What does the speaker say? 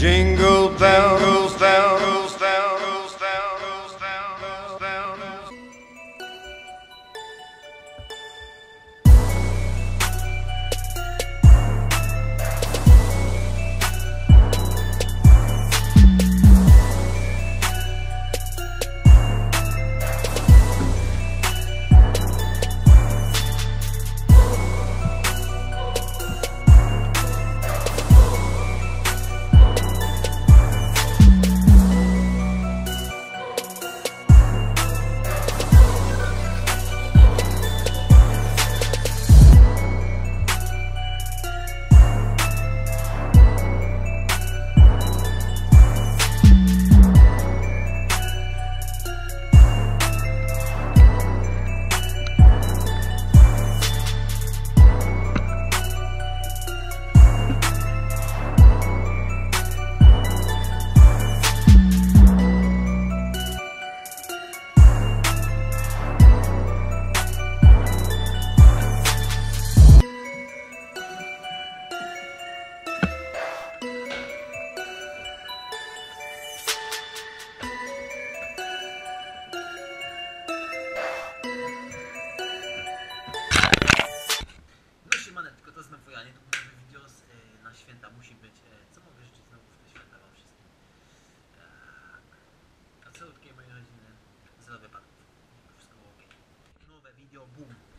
Jingle bells, bells, bells, bells, bells, bells. Siemaneczko, to znowu ja, niedługo nowe video na święta musi być. Co mogę życzyć znowu w te święta wam wszystkim? A całutkiej mojej rodziny zdrowie panów. Wszystko ok. Nowe video, boom!